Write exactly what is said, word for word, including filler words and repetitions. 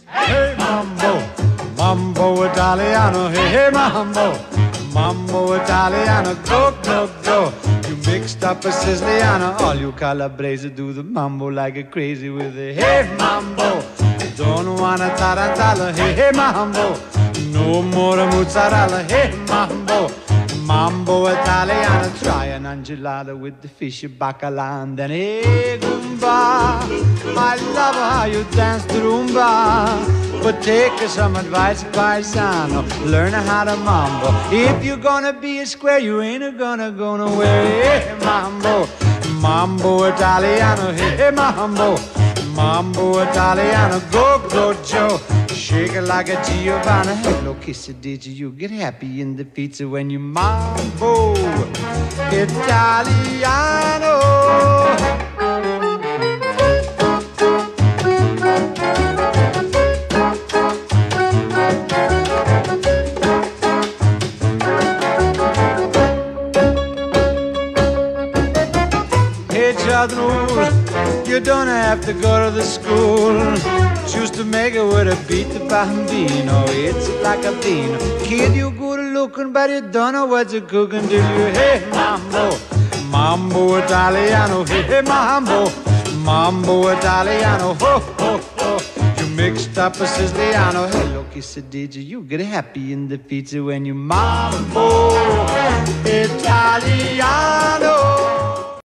Hey, mambo, mambo Italiano. Hey, hey, mambo, mambo Italiano. Go, go, go. You mixed up a Siciliano. All you Calabrese do the mambo like a crazy with a hey, mambo. Don't wanna tarantella. Hey, hey, mambo. No more mozzarella. Hey, mambo. Mambo Italiano, try an angelada with the fish bacala and then hey Goomba, I love how you dance the rumba. But take some advice, paisano, learn how to mambo. If you're gonna be a square, you ain't gonna go nowhere. Hey mambo, mambo Italiano, hey mambo, mambo Italiano, go go Joe. Shake it like a Giovanna. Hello, kiss it, did you? You get happy in the pizza when you mambo Italiano. Hey, Chadru, you don't have to go to the school. Choose to make it with a beat the bambino. It's like a bean. Kid, you good looking, but you don't know what you're cooking till you hey mambo, mambo Italiano. Hey, hey mambo, mambo Italiano. Ho ho ho. You mixed up a Siciliano. Hello, kiss it, did you? You get happy in the pizza when you mambo Italiano.